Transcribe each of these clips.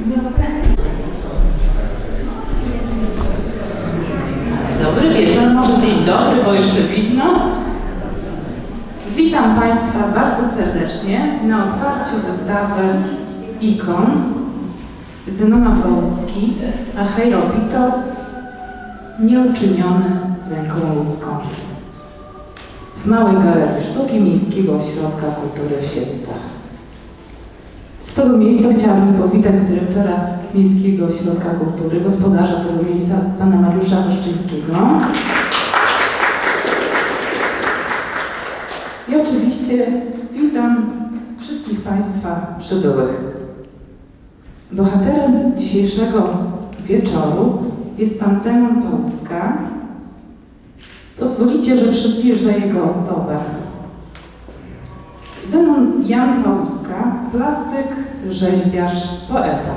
Dobry wieczór, może dzień dobry, bo jeszcze widno. Witam Państwa bardzo serdecznie na otwarciu wystawy ikon Zenona Paulski Acheiropitos nieuczyniony ręką ludzką w Małej Galerii Sztuki Miejskiego Ośrodka Kultury w Siedlcach. Z tego miejsca chciałabym powitać dyrektora Miejskiego Ośrodka Kultury, gospodarza tego miejsca, pana Mariusza Wyszczyńskiego. I oczywiście witam wszystkich Państwa przybyłych. Bohaterem dzisiejszego wieczoru jest pan Zenon Paulska. Pozwolicie, że przybliżę jego osobę. Zenon Jan Paulska, plastyk, rzeźbiarz, poeta.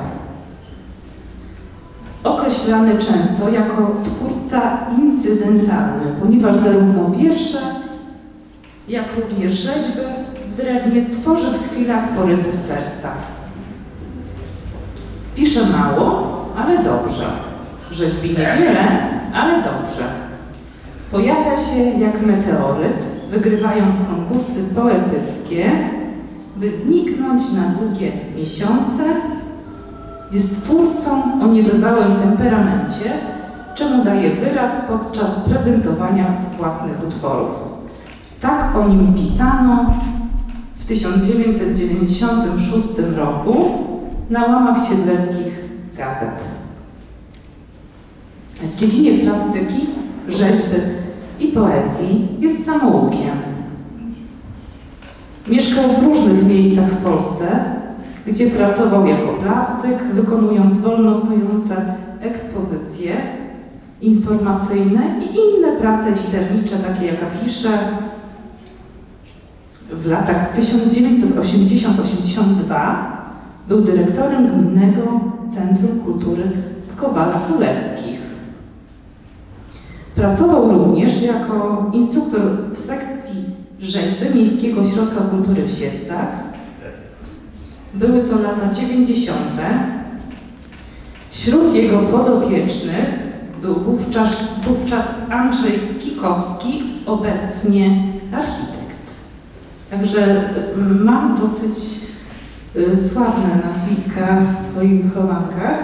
Określany często jako twórca incydentalny, ponieważ zarówno wiersze, jak również rzeźby w drewnie tworzy w chwilach porywu serca. Pisze mało, ale dobrze. Rzeźbi niewiele, ale dobrze. Pojawia się jak meteoryt, wygrywając konkursy poetyckie, by zniknąć na długie miesiące. Jest twórcą o niebywałym temperamencie, czemu daje wyraz podczas prezentowania własnych utworów. Tak o nim pisano w 1996 roku na łamach siedleckich gazet. W dziedzinie plastyki, rzeźby i poezji jest samoukiem. Mieszkał w różnych miejscach w Polsce, gdzie pracował jako plastyk, wykonując wolno stojące ekspozycje informacyjne i inne prace liternicze, takie jak afisze. W latach 1980-82 był dyrektorem Gminnego Centrum Kultury w Kowalach Królewskich. Pracował również jako instruktor w sekcji rzeźby Miejskiego Ośrodka Kultury w Siedlcach. Były to lata 90. Wśród jego podopiecznych był wówczas Andrzej Kikowski, obecnie architekt. Także mam dosyć sławne nazwiska w swoich wychowankach.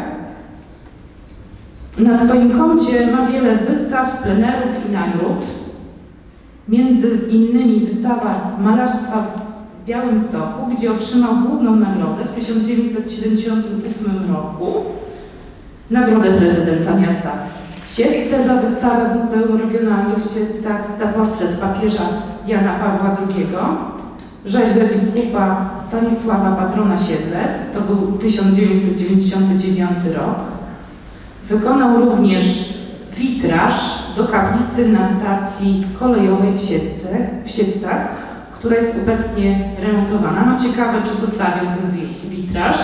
Na swoim koncie ma wiele wystaw, plenerów i nagród. Między innymi wystawa malarstwa w Białymstoku, gdzie otrzymał główną nagrodę w 1978 roku. Nagrodę prezydenta miasta Siedlce za wystawę w Muzeum Regionalnym w Siedlcach, za portret papieża Jana Pawła II. Rzeźbę biskupa Stanisława, patrona Siedlec, to był 1999 rok. Wykonał również witraż do kaplicy na stacji kolejowej w Siedlcach, która jest obecnie remontowana. No ciekawe, czy zostawią ten witraż.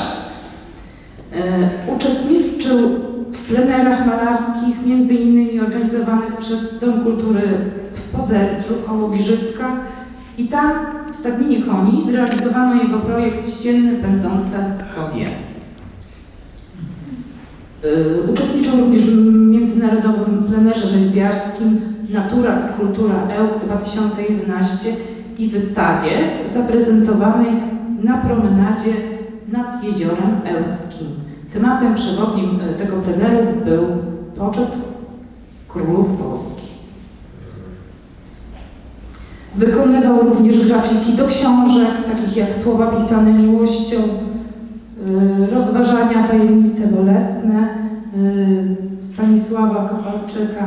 Uczestniczył w plenerach malarskich, między innymi organizowanych przez Dom Kultury w Pozezdrzu koło Giżycka. I tam w Stadninie Koni zrealizowano jego projekt Ścienne pędzące konie. Uczestniczył również w międzynarodowym plenerze rzeźbiarskim Natura i Kultura EUK 2011 i wystawie zaprezentowanej na promenadzie nad Jeziorem Ełckim. Tematem przewodnim tego pleneru był poczet królów Polski. Wykonywał również grafiki do książek, takich jak Słowa pisane miłością, Rozważania, tajemnice bolesne Stanisława Kowalczyka.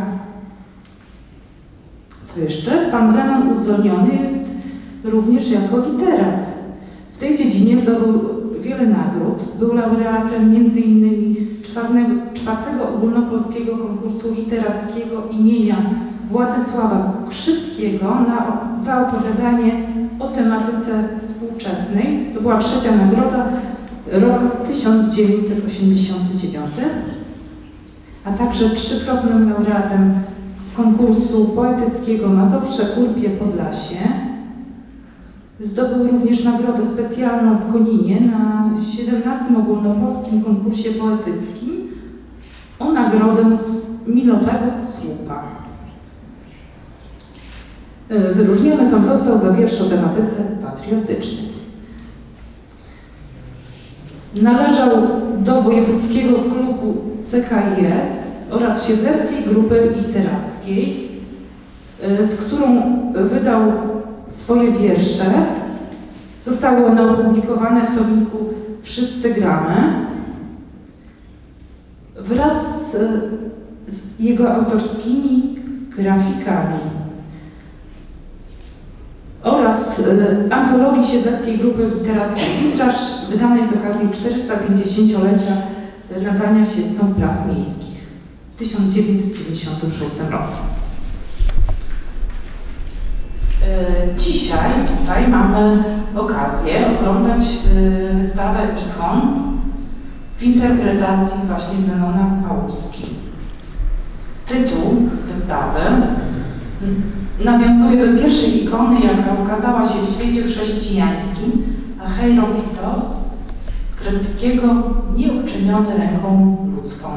Co jeszcze? Pan Zenon uzdolniony jest również jako literat. W tej dziedzinie zdobył wiele nagród. Był laureatem m.in. czwartego ogólnopolskiego konkursu literackiego imienia Władysława Krzyckiego za opowiadanie o tematyce współczesnej. To była trzecia nagroda, rok 1989, a także trzykrotnym laureatem konkursu poetyckiego Mazowsze, Kurpie, Podlasie. Zdobył również nagrodę specjalną w Koninie na 17. ogólnopolskim konkursie poetyckim o nagrodę Milowego Słupa. Wyróżniony tam został za wiersz o tematyce patriotycznej. Należał do Wojewódzkiego Klubu CKiS oraz Siedleckiej Grupy Literackiej, z którą wydał swoje wiersze. Zostały one opublikowane w tomiku Wszyscy gramy. Wraz z jego autorskimi grafikami oraz antologii Siedleckiej Grupy Literackiej Witraż, wydanej z okazji 450-lecia nadania się Siedlcom Praw Miejskich w 1996 roku. Dzisiaj tutaj mamy okazję oglądać wystawę ikon w interpretacji właśnie Zenona Pałuski. Tytuł wystawy nawiązuje do pierwszej ikony, jaka ukazała się w świecie chrześcijańskim, Acheiropitos, z greckiego nieuczyniony ręką ludzką.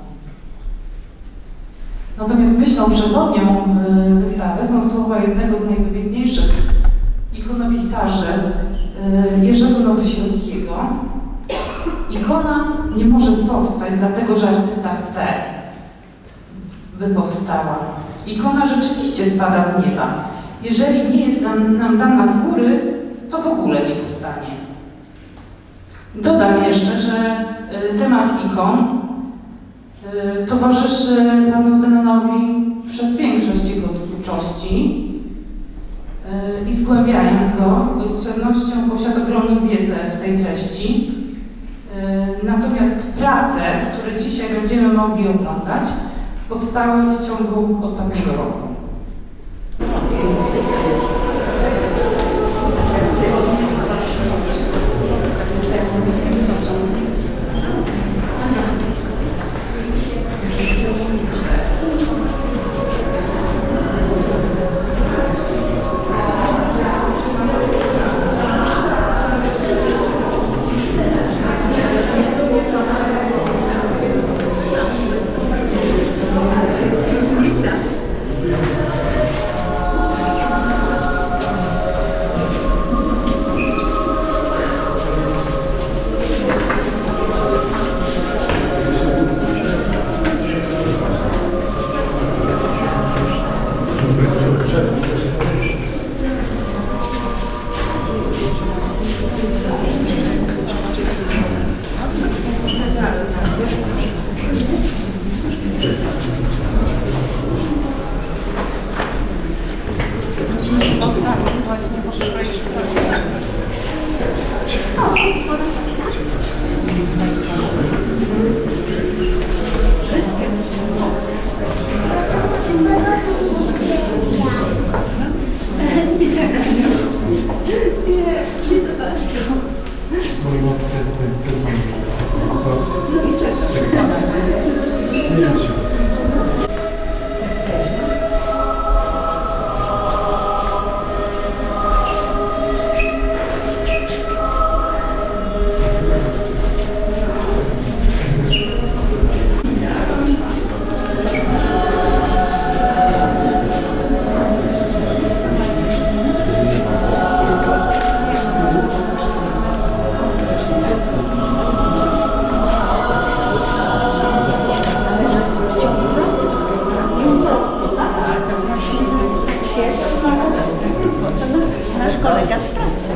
Natomiast myślą przewodnią wystawy są słowa jednego z najwybitniejszych ikonopisarzy, Jerzego Nowoświeckiego. Ikona nie może powstać, dlatego że artysta chce, by powstała. Ikona rzeczywiście spada z nieba. Jeżeli nie jest nam dana z góry, to w ogóle nie powstanie. Dodam jeszcze, że temat ikon towarzyszy panu Zenonowi przez większość jego twórczości i zgłębiając go, z pewnością posiada ogromną wiedzę w tej treści. Natomiast prace, które dzisiaj będziemy mogli oglądać, powstały w ciągu ostatniego roku. Nasz kolega z pracy.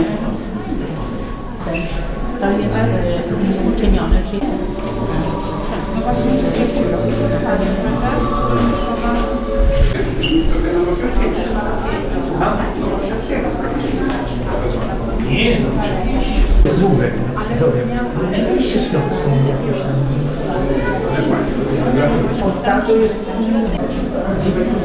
To jest uczynione. No właśnie, nie, no oczywiście. Zubek. Oczywiście są jakieś tam... Ostatnio jest...